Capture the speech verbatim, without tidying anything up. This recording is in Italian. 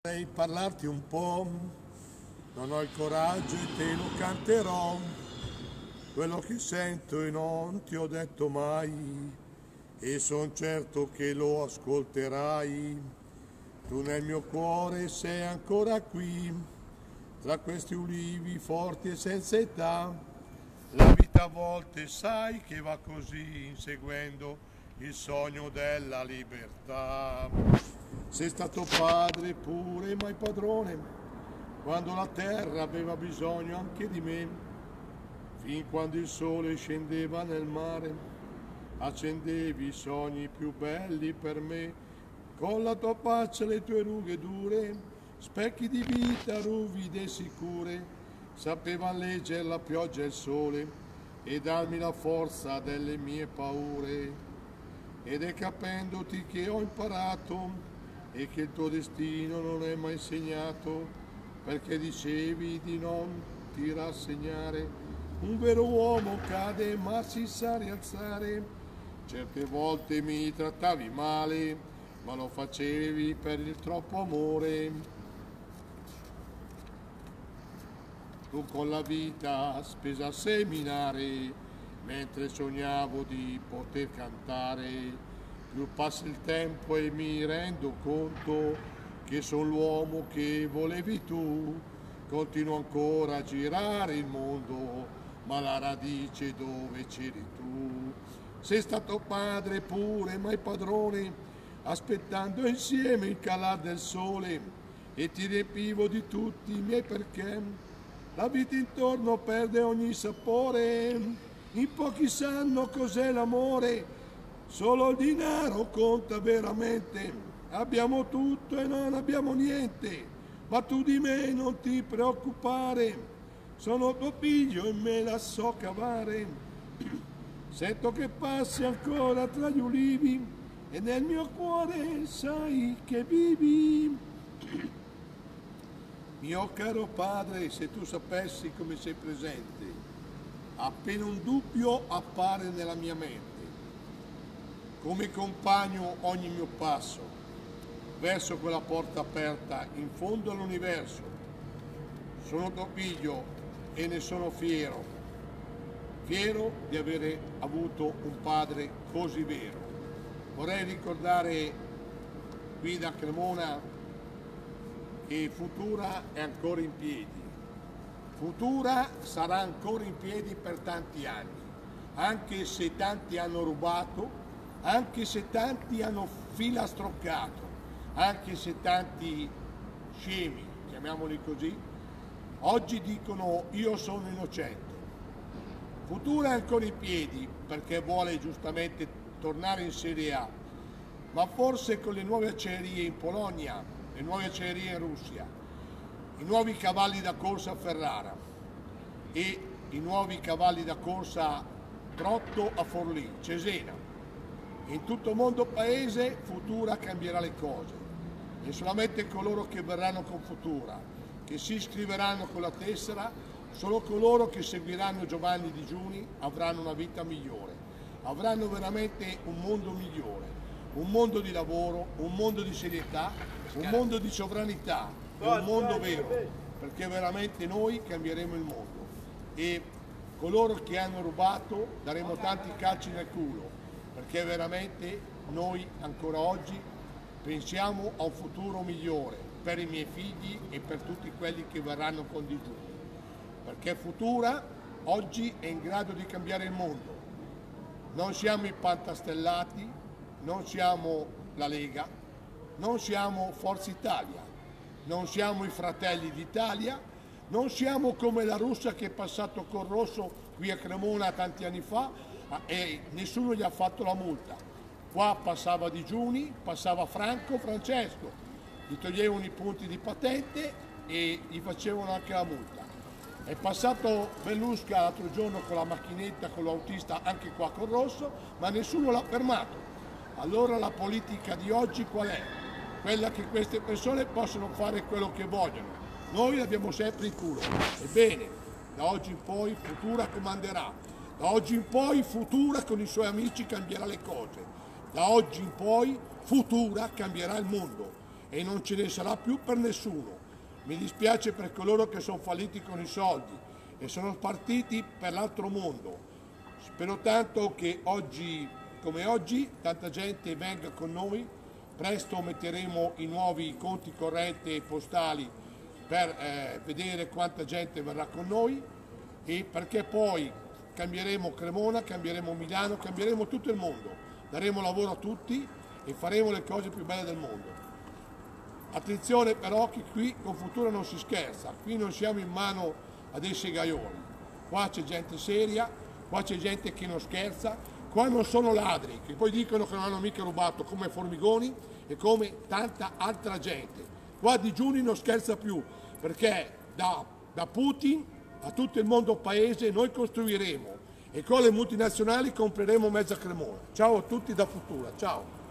Vorrei parlarti un po', non ho il coraggio e te lo canterò, quello che sento e non ti ho detto mai, e son certo che lo ascolterai. Tu nel mio cuore sei ancora qui, tra questi ulivi forti e senza età. La vita a volte sai che va così, inseguendo il sogno della libertà. Sei stato padre pure, mai padrone, quando la terra aveva bisogno anche di me, fin quando il sole scendeva nel mare, accendevi i sogni più belli per me, con la tua faccia e le tue rughe dure, specchi di vita ruvide e sicure, sapevan leggere la pioggia e il sole e darmi la forza delle mie paure. Ed è capendoti che ho imparato e che il tuo destino non è mai segnato, perché dicevi di non ti rassegnare. Un vero uomo cade ma si sa rialzare. Certe volte mi trattavi male, ma lo facevi per il troppo amore. Tu con la vita spesa a seminare, mentre sognavo di poter cantare. Più passa il tempo e mi rendo conto che sono l'uomo che volevi tu. Continuo ancora a girare il mondo, ma la radice dove c'eri tu. Sei stato padre pure, mai padrone, aspettando insieme il calar del sole, e ti riempivo di tutti i miei perché. La vita intorno perde ogni sapore, in pochi sanno cos'è l'amore. Solo il denaro conta veramente, abbiamo tutto e non abbiamo niente, ma tu di me non ti preoccupare, sono tuo figlio e me la so cavare. Sento che passi ancora tra gli ulivi e nel mio cuore sai che vivi. Mio caro padre, se tu sapessi come sei presente, appena un dubbio appare nella mia mente, come compagno ogni mio passo verso quella porta aperta in fondo all'universo. Sono tuo figlio e ne sono fiero, fiero di avere avuto un padre così vero. Vorrei ricordare qui da Cremona che Futura è ancora in piedi. Futura sarà ancora in piedi per tanti anni, anche se tanti hanno rubato, anche se tanti hanno filastroccato, anche se tanti scemi, chiamiamoli così, oggi dicono io sono innocente. Futura è ancora in piedi perché vuole giustamente tornare in Serie A, ma forse con le nuove acciaierie in Polonia, le nuove acciaierie in Russia, i nuovi cavalli da corsa a Ferrara e i nuovi cavalli da corsa Trotto a Forlì, Cesena. In tutto il mondo paese Futura cambierà le cose e solamente coloro che verranno con Futura, che si iscriveranno con la tessera, solo coloro che seguiranno Giovanni Digiuni avranno una vita migliore, avranno veramente un mondo migliore, un mondo di lavoro, un mondo di serietà, un mondo di sovranità, un mondo vero, perché veramente noi cambieremo il mondo e coloro che hanno rubato daremo tanti calci nel culo, perché veramente noi ancora oggi pensiamo a un futuro migliore per i miei figli e per tutti quelli che verranno con digiuni, perché Futura oggi è in grado di cambiare il mondo. Non siamo i pantastellati, non siamo la Lega, non siamo Forza Italia, non siamo i Fratelli d'Italia, non siamo come la Russia che è passato col rosso qui a Cremona tanti anni fa e nessuno gli ha fatto la multa. Qua passava Digiuni, passava Franco, Francesco, gli toglievano i punti di patente e gli facevano anche la multa. È passato Bellusca l'altro giorno con la macchinetta, con l'autista anche qua col rosso, ma nessuno l'ha fermato. Allora la politica di oggi qual è? Quella che queste persone possono fare quello che vogliono. Noi l'abbiamo sempre in culo. Ebbene, da oggi in poi Futura comanderà. Da oggi in poi Futura con i suoi amici cambierà le cose. Da oggi in poi Futura cambierà il mondo. e non ce ne sarà più per nessuno. Mi dispiace per coloro che sono falliti con i soldi e sono partiti per l'altro mondo. Spero tanto che oggi, come oggi, tanta gente venga con noi. Presto metteremo i nuovi conti correnti e postali per eh, vedere quanta gente verrà con noi, e perché poi cambieremo Cremona, cambieremo Milano, cambieremo tutto il mondo, daremo lavoro a tutti e faremo le cose più belle del mondo. Attenzione però che qui con Futura non si scherza, qui non siamo in mano a dei segaioli, qua c'è gente seria, qua c'è gente che non scherza, qua non sono ladri, che poi dicono che non hanno mica rubato come Formigoni e come tanta altra gente. Qua digiuni non scherza più, perché da, da Putin a tutto il mondo paese noi costruiremo e con le multinazionali compreremo mezza Cremona. Ciao a tutti da Futura, ciao!